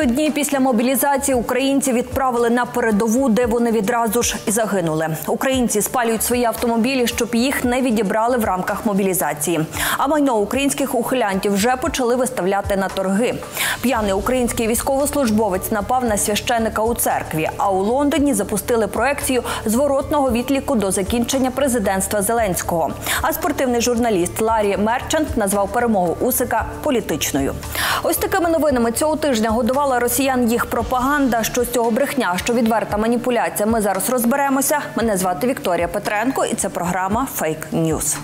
4 дні після мобілізації українці відправили на передову, де вони відразу ж і загинули. Українці спалюють свої автомобілі, щоб їх не відібрали в рамках мобілізації. А майно українських ухилянтів вже почали виставляти на торги. П'яний український військовослужбовець напав на священика у церкві, а у Лондоні запустили проекцію зворотного відліку до закінчення президентства Зеленського. А спортивний журналіст Ларі Мерчант назвав перемогу Усика політичною. Ось такими новинами цього тижня годувала росіян їх пропаганда. Що з цього брехня, що відверта маніпуляція, ми зараз розберемося. Мене звати Вікторія Петренко і це програма «Фейк Ньюз».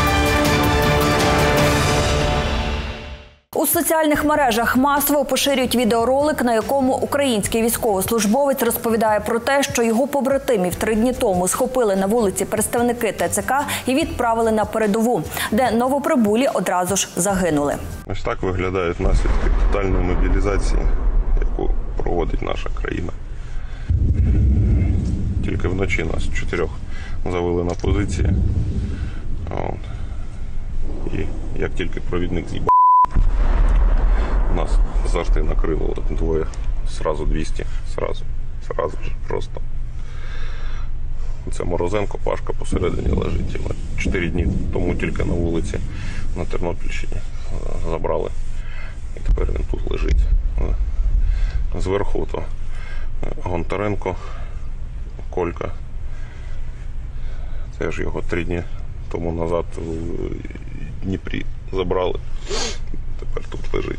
У соціальних мережах масово поширюють відеоролик, на якому український військовослужбовець розповідає про те, що його побратимів 3 дні тому схопили на вулиці представники ТЦК і відправили на передову, де новоприбулі одразу ж загинули. Ось так виглядають наслідки тотальної мобілізації, яку проводить наша країна. Тільки вночі нас 4 завели на позиції. І як тільки провідник з'їбав, нас завжди накрило двоє, сразу 200, сразу просто. Це Морозенко, Пашка посередині лежить. Його 4 дні тому тільки на вулиці на Тернопільщині забрали. І тепер він тут лежить. Зверху то Гонтаренко, Колька. Це ж його 3 дні тому назад в Дніпрі забрали. Тепер тут лежить.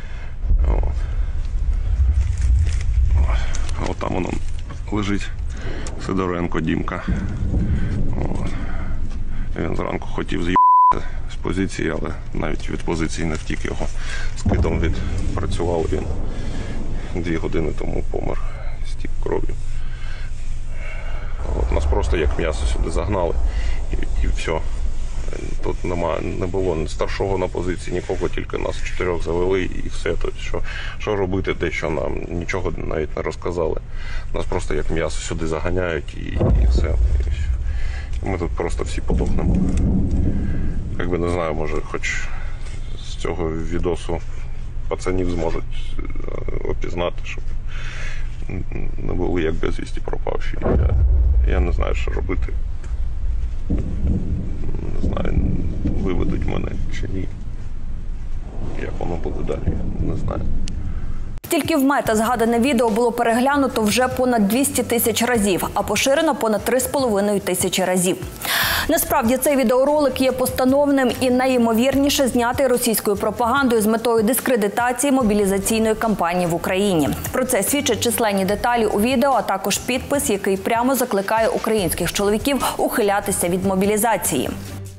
От там воно лежить Сидоренко Дімка. Він зранку хотів з'їбати з позиції, але навіть від позиції не втік, його скидом відпрацював. Він 2 години тому помер, стік кров'ю. Нас просто як м'ясо сюди загнали і все. Тут не було ні старшого на позиції, нікого, тільки нас 4 завели і все. Тобто, що робити, дещо нам нічого навіть не розказали. Нас просто як м'ясо сюди заганяють і все. Ми тут просто всі подохнемо. Якби не знаю, може хоч з цього відосу пацанів зможуть опізнати, щоб не були як безвісті пропавші. Я не знаю, що робити. Не знаю, виведуть мене чи ні. Як воно буде далі, не знаю. Тільки в Мета згадане відео було переглянуто вже понад 200 тисяч разів, а поширено понад 3,5 тисячі разів. Насправді, цей відеоролик є постановним і найімовірніше знятий російською пропагандою з метою дискредитації мобілізаційної кампанії в Україні. Про це свідчать численні деталі у відео, а також підпис, який прямо закликає українських чоловіків ухилятися від мобілізації.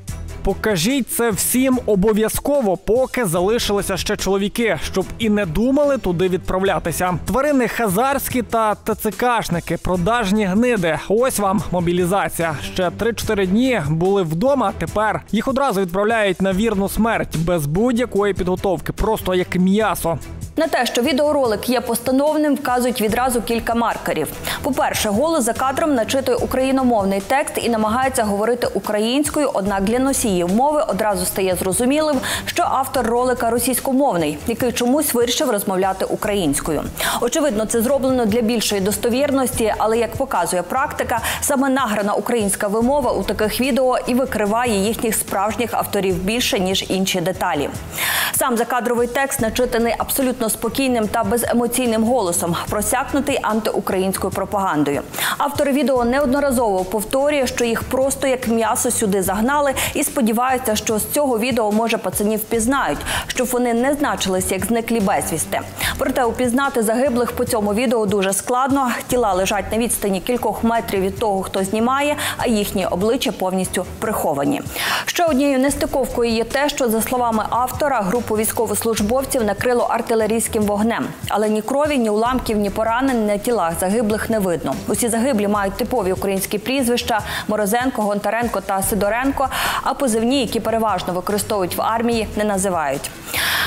Покажіть це всім обов'язково, поки залишилися ще чоловіки, щоб і не думали туди відправлятися. Тварини хазарські та ТЦКшники, продажні гниди. Ось вам мобілізація. Ще 3-4 дні були вдома, тепер їх одразу відправляють на вірну смерть, без будь-якої підготовки, просто як м'ясо. На те, що відеоролик є постановним, вказують відразу кілька маркерів. По-перше, голос за кадром начитує україномовний текст і намагається говорити українською, однак для носіїв мови одразу стає зрозумілим, що автор ролика російськомовний, який чомусь вирішив розмовляти українською. Очевидно, це зроблено для більшої достовірності, але, як показує практика, саме награна українська вимова у таких відео і викриває їхніх справжніх авторів більше, ніж інші деталі. Сам закадровий текст начитаний абсолютно спокійним та беземоційним голосом, просякнутий антиукраїнською пропагандою. Автор відео неодноразово повторює, що їх просто як м'ясо сюди загнали і сподіваються, що з цього відео, може, пацанів впізнають, щоб вони не значилися як зниклі безвісти. Проте упізнати загиблих по цьому відео дуже складно. Тіла лежать на відстані кількох метрів від того, хто знімає, а їхні обличчя повністю приховані. Ще однією нестиковкою є те, що, за словами автора, групу військовослужбовців накрило артилерійським вогнем. Але ні крові, ні уламків, ні поранень на тілах загиблих не видно. Усі загиблі мають типові українські прізвища – Морозенко, Гонтаренко та Сидоренко, а позивні, які переважно використовують в армії, не називають.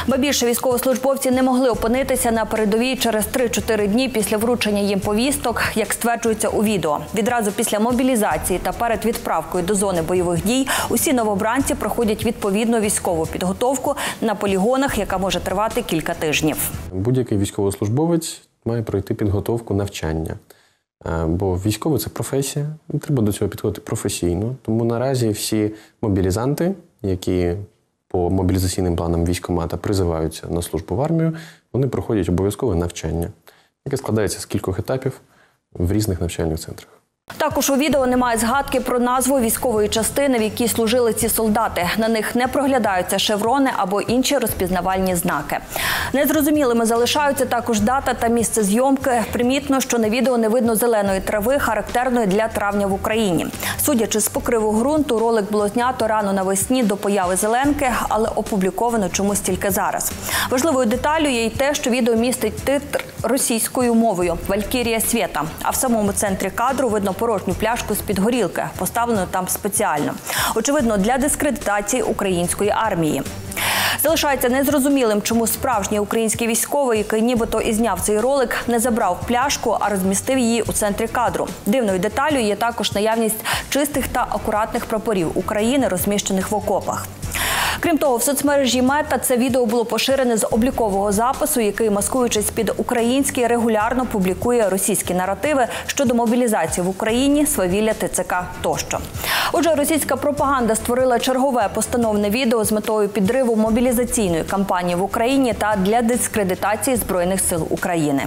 Ба більше, військовослужбовці не могли опинитися на передовій через 3-4 дні після вручення їм повісток, як стверджується у відео. Відразу після мобілізації та перед відправкою до зони бойових дій усі новобранці проходять відповідну військову підготовку на полігонах, яка може тривати кілька тижнів. Будь-який військовослужбовець має пройти підготовку навчання. Бо військовий – це професія, і треба до цього підходити професійно. Тому наразі всі мобілізанти, які по мобілізаційним планам військкомата призиваються на службу в армію, вони проходять обов'язкове навчання, яке складається з кількох етапів в різних навчальних центрах. Також у відео немає згадки про назву військової частини, в якій служили ці солдати. На них не проглядаються шеврони або інші розпізнавальні знаки. Незрозумілими залишаються також дата та місце зйомки. Примітно, що на відео не видно зеленої трави, характерної для травня в Україні. Судячи з покриву ґрунту, ролик було знято рано навесні до появи зеленки, але опубліковано чомусь тільки зараз. Важливою деталлю є й те, що відео містить титр російською мовою «Валькірія світа», а в самому центрі кадру видно порожню пляшку з-під горілки, поставлену там спеціально. Очевидно, для дискредитації української армії. Залишається незрозумілим, чому справжній український військовий, який нібито і зняв цей ролик, не забрав пляшку, а розмістив її у центрі кадру. Дивною деталлю є також наявність чистих та акуратних прапорів України, розміщених в окопах. Крім того, в соцмережі Мета це відео було поширене з облікового запису, який, маскуючись під український, регулярно публікує російські наративи щодо мобілізації в Україні, свавілля ТЦК тощо. Отже, російська пропаганда створила чергове постановне відео з метою підриву мобілізаційної кампанії в Україні та для дискредитації Збройних сил України.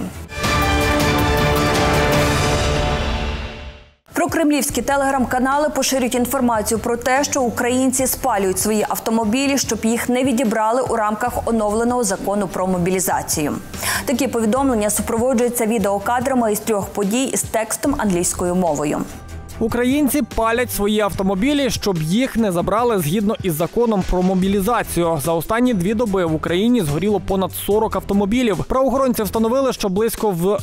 Прокремлівські телеграм-канали поширюють інформацію про те, що українці спалюють свої автомобілі, щоб їх не відібрали у рамках оновленого закону про мобілізацію. Такі повідомлення супроводжуються відеокадрами із 3 подій із текстом англійською мовою. Українці палять свої автомобілі, щоб їх не забрали згідно із законом про мобілізацію. За останні 2 доби в Україні згоріло понад 40 автомобілів. Правоохоронці встановили, що близько в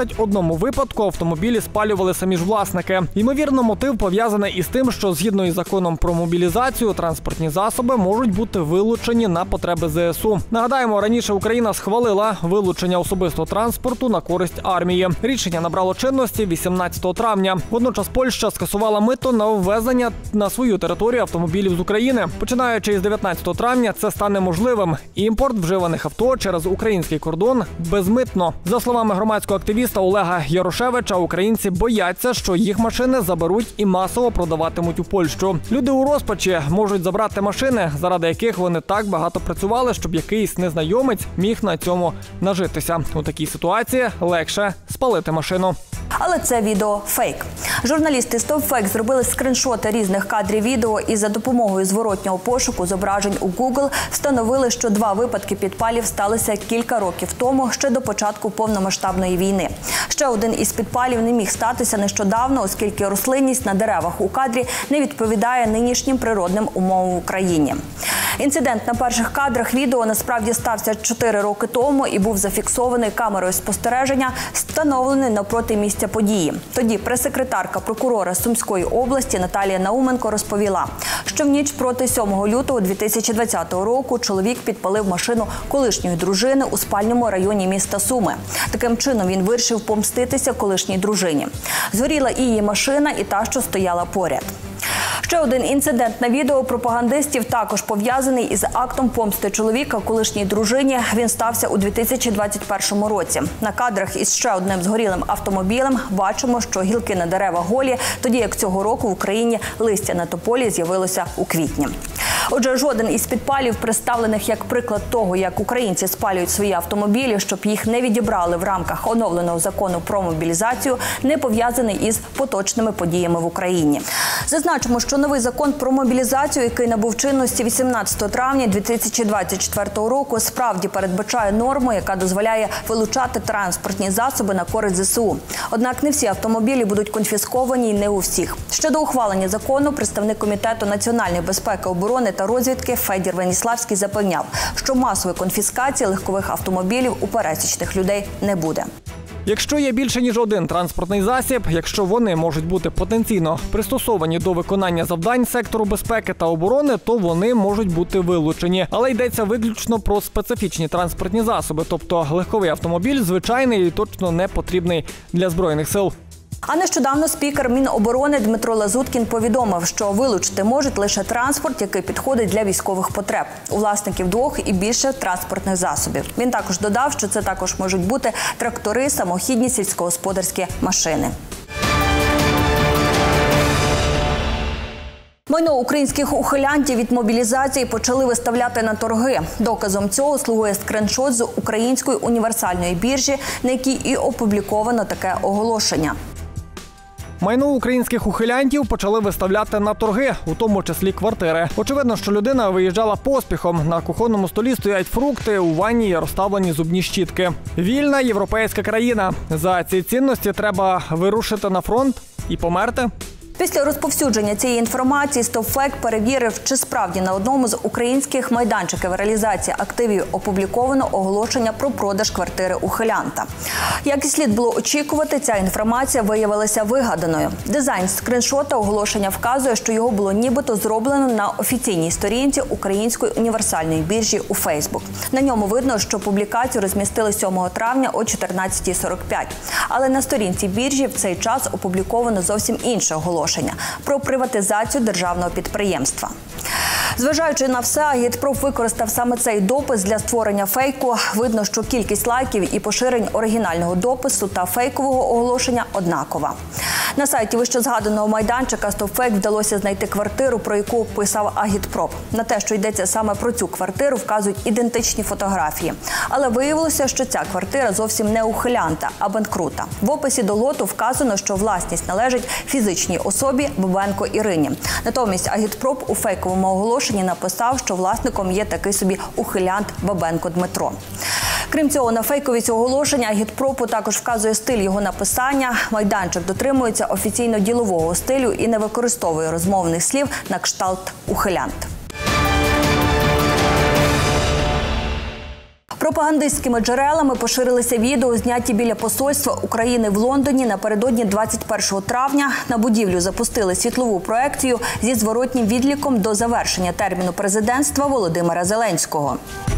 21 випадку автомобілі спалювали самі ж власники. Ймовірно, мотив пов'язаний із тим, що згідно із законом про мобілізацію транспортні засоби можуть бути вилучені на потреби ЗСУ. Нагадаємо, раніше Україна схвалила вилучення особистого транспорту на користь армії. Рішення набрало чинності 18 травня. Водночас Польща скасувала мито на ввезення на свою територію автомобілів з України. Починаючи із 19 травня це стане можливим. Імпорт вживаних авто через український кордон безмитно. За словами громадського активіста Олега Ярошевича, українці бояться, що їх машини заберуть і масово продаватимуть у Польщу. Люди у розпачі можуть забрати машини, заради яких вони так багато працювали, щоб якийсь незнайомець міг на цьому нажитися. У такій ситуації легше спалити машину. Але це відео – фейк. Журналісти StopFake зробили скріншоти різних кадрів відео і за допомогою зворотнього пошуку зображень у Google встановили, що 2 випадки підпалів сталися кілька років тому, ще до початку повномасштабної війни. Ще один із підпалів не міг статися нещодавно, оскільки рослинність на деревах у кадрі не відповідає нинішнім природним умовам в Україні. Інцидент на перших кадрах відео насправді стався 4 роки тому і був зафіксований камерою спостереження, встановлений навпроти місця події. Тоді прес-секретарка прокурора Сумської області Наталія Науменко розповіла, що в ніч проти 7 лютого 2020 року чоловік підпалив машину колишньої дружини у спальному районі міста Суми. Таким чином він вирішив помститися колишній дружині. Згоріла і її машина, і та, що стояла поряд. Ще один інцидент на відео пропагандистів також пов'язаний із актом помсти чоловіка колишній дружині. Він стався у 2021 році. На кадрах із ще одним згорілим автомобілем бачимо, що гілки на дерева голі, тоді як цього року в Україні листя на тополі з'явилося у квітні. Отже, жоден із підпалів, представлених як приклад того, як українці спалюють свої автомобілі, щоб їх не відібрали в рамках оновленого закону про мобілізацію, не пов'язаний із поточними подіями в Україні. Зазначимо, що новий закон про мобілізацію, який набув чинності 18 травня 2024 року, справді передбачає норму, яка дозволяє вилучати транспортні засоби на користь ЗСУ. Однак не всі автомобілі будуть конфісковані і не у всіх. Ще до ухвалення закону представник Комітету національної безпеки, оборони та розвідки Федір Веніславський запевняв, що масової конфіскації легкових автомобілів у пересічних людей не буде. Якщо є більше ніж один транспортний засіб, якщо вони можуть бути потенційно пристосовані до виконання завдань сектору безпеки та оборони, то вони можуть бути вилучені. Але йдеться виключно про специфічні транспортні засоби, тобто легковий автомобіль звичайний і точно не потрібний для Збройних сил. А нещодавно спікер Міноборони Дмитро Лазуткін повідомив, що вилучити можуть лише транспорт, який підходить для військових потреб у власників 2 і більше транспортних засобів. Він також додав, що це також можуть бути трактори, самохідні сільськогосподарські машини. Майно українських ухилянтів від мобілізації почали виставляти на торги. Доказом цього слугує скриншот з української універсальної біржі, на якій і опубліковано таке оголошення. Майно українських ухилянтів почали виставляти на торги, у тому числі квартири. Очевидно, що людина виїжджала поспіхом. На кухонному столі стоять фрукти, у ванні розставлені зубні щітки. Вільна європейська країна. За ці цінності треба вирушити на фронт і померти. Після розповсюдження цієї інформації StopFake перевірив, чи справді на одному з українських майданчиків реалізації активів опубліковано оголошення про продаж квартири ухилянта. Як і слід було очікувати, ця інформація виявилася вигаданою. Дизайн скриншота оголошення вказує, що його було нібито зроблено на офіційній сторінці Української універсальної біржі у Facebook. На ньому видно, що публікацію розмістили 7 травня о 14:45. Але на сторінці біржі в цей час опубліковано зовсім інше оголошення про приватизацію державного підприємства. Зважаючи на все, Агітпроп використав саме цей допис для створення фейку. Видно, що кількість лайків і поширень оригінального допису та фейкового оголошення однакова. На сайті вищезгаданого майданчика StopFake вдалося знайти квартиру, про яку писав Агітпроп. На те, що йдеться саме про цю квартиру, вказують ідентичні фотографії. Але виявилося, що ця квартира зовсім не ухилянта, а банкрута. В описі до лоту вказано, що власність належить фізичній особі Бабенко Ірині. Натомість Агітпроп у фейковому оголошенні написав, що власником є такий собі ухилянт Бабенко Дмитро. Крім цього, на фейкові цього оголошення Агітпропу також вказує стиль його написання. Майданчик дотримується офіційно ділового стилю і не використовує розмовних слів на кшталт «ухилянт». Пропагандистськими джерелами поширилися відео, зняті біля посольства України в Лондоні напередодні 21 травня. На будівлю запустили світлову проекцію зі зворотнім відліком до завершення терміну президентства Володимира Зеленського.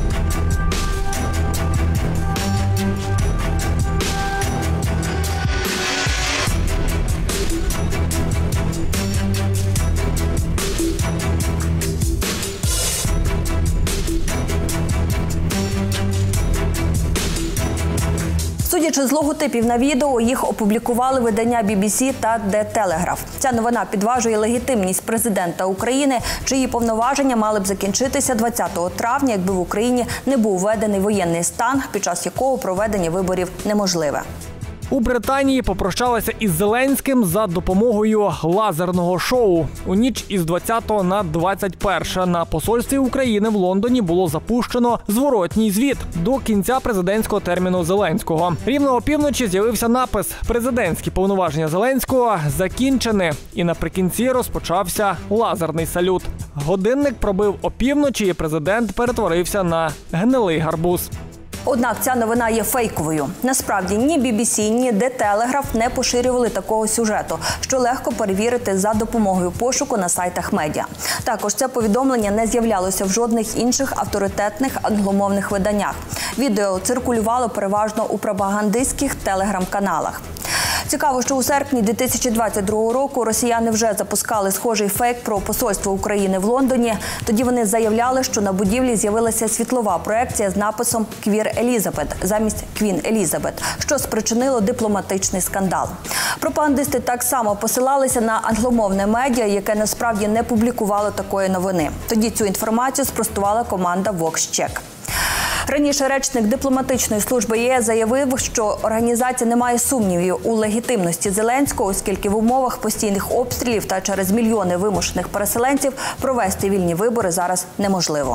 Судячи з логотипів на відео, їх опублікували видання BBC та The Telegraph. Ця новина підважує легітимність президента України, чиї повноваження мали б закінчитися 20 травня, якби в Україні не був введений воєнний стан, під час якого проведення виборів неможливе. У Британії попрощалися із Зеленським за допомогою лазерного шоу. У ніч із 20 на 21 на посольстві України в Лондоні було запущено зворотній звіт до кінця президентського терміну Зеленського. Рівно опівночі з'явився напис «Президентські повноваження Зеленського закінчені». І наприкінці розпочався лазерний салют. Годинник пробив опівночі і президент перетворився на гнилий гарбуз. Однак ця новина є фейковою. Насправді ні BBC, ні The Telegraph не поширювали такого сюжету, що легко перевірити за допомогою пошуку на сайтах медіа. Також це повідомлення не з'являлося в жодних інших авторитетних англомовних виданнях. Відео циркулювало переважно у пропагандистських телеграм-каналах. Цікаво, що у серпні 2022 року росіяни вже запускали схожий фейк про посольство України в Лондоні. Тоді вони заявляли, що на будівлі з'явилася світлова проекція з написом «Квір Елізабет» замість «Квін Елізабет», що спричинило дипломатичний скандал. Пропагандисти так само посилалися на англомовне медіа, яке насправді не публікувало такої новини. Тоді цю інформацію спростувала команда VoxCheck. Раніше речник дипломатичної служби ЄС заявив, що організація не має сумнівів у легітимності Зеленського, оскільки в умовах постійних обстрілів та через мільйони вимушених переселенців провести вільні вибори зараз неможливо.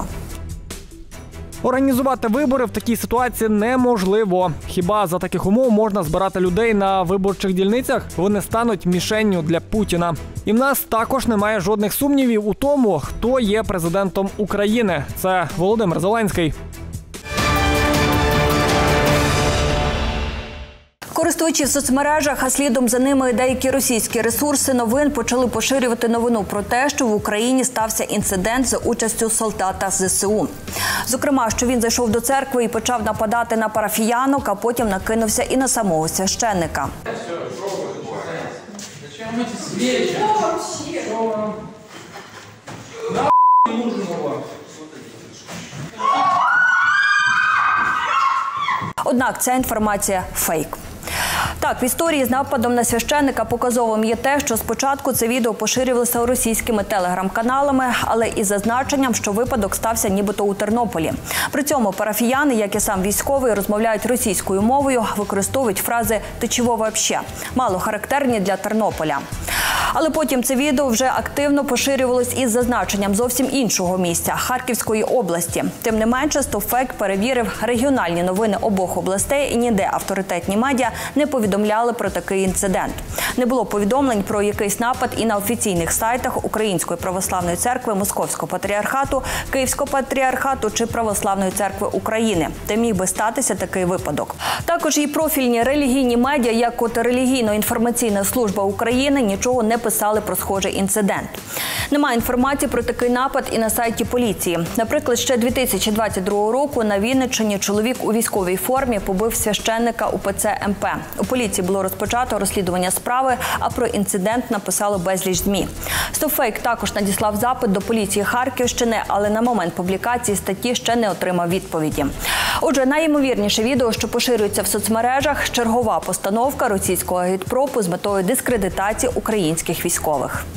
Організувати вибори в такій ситуації неможливо. Хіба за таких умов можна збирати людей на виборчих дільницях? Вони стануть мішенню для Путіна. І в нас також немає жодних сумнівів у тому, хто є президентом України. Це Володимир Зеленський. Користувачі в соцмережах, а слідом за ними деякі російські ресурси новин почали поширювати новину про те, що в Україні стався інцидент за участю солдата ЗСУ. Зокрема, що він зайшов до церкви і почав нападати на парафіянок, а потім накинувся і на самого священника. Однак ця інформація – фейк. Так, в історії з нападом на священника показовим є те, що спочатку це відео поширювалося російськими телеграм-каналами, але із зазначенням, що випадок стався нібито у Тернополі. При цьому парафіяни, як і сам військовий, розмовляють російською мовою, використовують фрази «ти чого вообще?», мало характерні для Тернополя. Але потім це відео вже активно поширювалось із зазначенням зовсім іншого місця – Харківської області. Тим не менше, StopFake перевірив регіональні новини обох областей і ніде авторитетні медіа не повідомляли про такий інцидент. Не було повідомлень про якийсь напад і на офіційних сайтах Української православної церкви Московського патріархату, Київського патріархату чи Православної церкви України, де міг би статися такий випадок. Також і профільні релігійні медіа, як от Релігійно-інформаційна служба України, нічого не писали про схожий інцидент. Немає інформації про такий напад і на сайті поліції. Наприклад, ще 2022 року на Вінниччині чоловік у військовій формі побив священника УПЦ МП. У поліції було розпочато розслідування справи, а про інцидент написало безліч ЗМІ. StopFake також надіслав запит до поліції Харківщини, але на момент публікації статті ще не отримав відповіді. Отже, найімовірніше відео, що поширюється в соцмережах – чергова постановка російського агітпропу з метою дискредитації українських військових.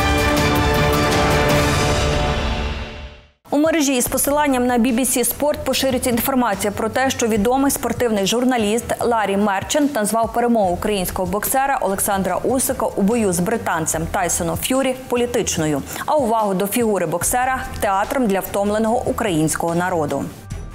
У мережі із посиланням на BBC Спорт поширюється інформація про те, що відомий спортивний журналіст Ларі Мерчант назвав перемогу українського боксера Олександра Усика у бою з британцем Тайсоном Ф'юрі політичною, а увагу до фігури боксера – театром для втомленого українського народу.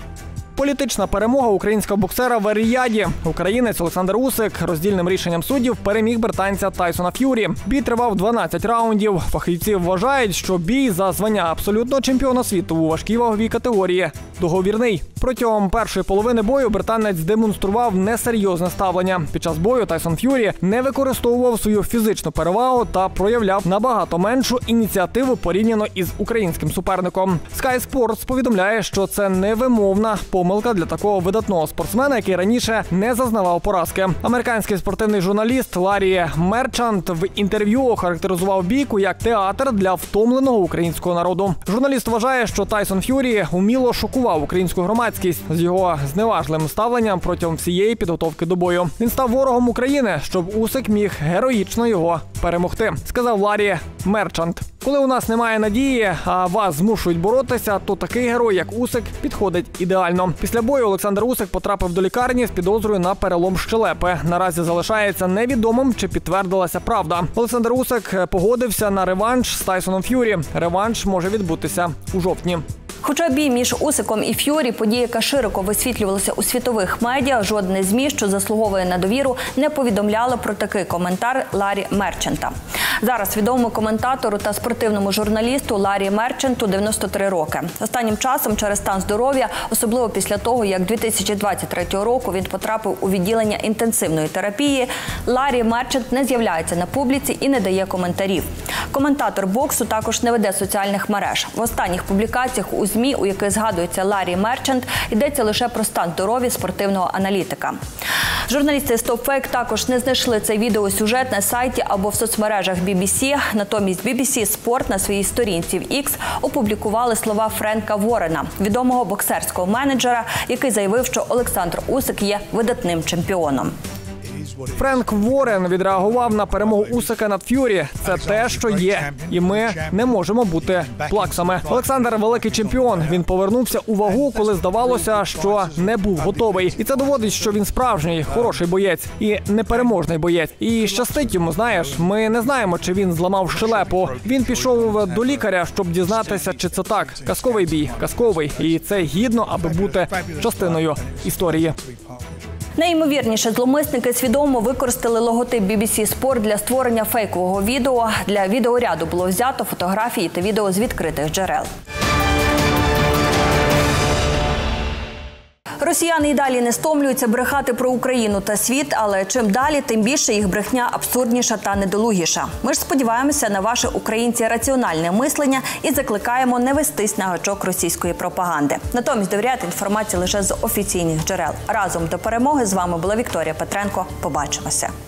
Політична перемога українського боксера в Ер-Рияді. Українець Олександр Усик роздільним рішенням суддів переміг британця Тайсона Ф'юрі. Бій тривав 12 раундів. Фахівці вважають, що бій за звання абсолютного чемпіона світу у важкій ваговій категорії договірний. Протягом першої половини бою британець демонстрував несерйозне ставлення. Під час бою Тайсон Ф'юрі не використовував свою фізичну перевагу та проявляв набагато меншу ініціативу порівняно із українським суперником. Sky Sports повідомляє, що це невимовна помилка для такого видатного спортсмена, який раніше не зазнавав поразки. Американський спортивний журналіст Ларі Мерчант в інтерв'ю охарактеризував бійку як театр для втомленого українського народу. Журналіст вважає, що Тайсон Ф'юрі уміло шокував українську громадськість з його зневажливим ставленням протягом всієї підготовки до бою. Він став ворогом України, щоб Усик міг героїчно його перемогти, сказав Ларі Мерчант. Коли у нас немає надії, а вас змушують боротися, то такий герой, як Усик, підходить ідеально. Після бою Олександр Усик потрапив до лікарні з підозрою на перелом щелепи. Наразі залишається невідомим, чи підтвердилася правда. Олександр Усик погодився на реванш з Тайсоном Ф'юрі. Реванш може відбутися у жовтні. Хоча бій між Усиком і Ф'юрі – подія, яка широко висвітлювалася у світових медіа, жодне ЗМІ, що заслуговує на довіру, не повідомляло про такий коментар Ларі Мерчанта. Зараз відомому коментатору та спортивному журналісту Ларі Мерчанту 93 роки. Останнім часом через стан здоров'я, особливо після того, як 2023 року він потрапив у відділення інтенсивної терапії, Ларі Мерчант не з'являється на публіці і не дає коментарів. Коментатор боксу також не веде соціальних мереж. В останніх публікаціях у ЗМІ, у яких згадується Ларі Мерчант, йдеться лише про стан здоров'я спортивного аналітика. Журналісти StopFake також не знайшли цей відеосюжет на сайті або в соцмережах BBC. Натомість BBC Спорт на своїй сторінці в X опублікували слова Френка Ворена, відомого боксерського менеджера, який заявив, що Олександр Усик є видатним чемпіоном. Френк Ворен відреагував на перемогу Усика над Ф'юрі. Це те, що є. І ми не можемо бути плаксами. Олександр – великий чемпіон. Він повернувся у вагу, коли здавалося, що не був готовий. І це доводить, що він справжній, хороший боєць і непереможний боєць. І щастить йому, знаєш. Ми не знаємо, чи він зламав щелепу. Він пішов до лікаря, щоб дізнатися, чи це так. Казковий бій, казковий. І це гідно, аби бути частиною історії. Найімовірніше, зловмисники свідомо використали логотип BBC Спорт для створення фейкового відео. Для відеоряду було взято фотографії та відео з відкритих джерел. Росіяни й далі не стомлюються брехати про Україну та світ, але чим далі, тим більше їх брехня абсурдніша та недолугіша. Ми ж сподіваємося на ваше, українці, раціональне мислення і закликаємо не вестись на гачок російської пропаганди. Натомість довіряти інформації лише з офіційних джерел. Разом до перемоги. З вами була Вікторія Петренко. Побачимося.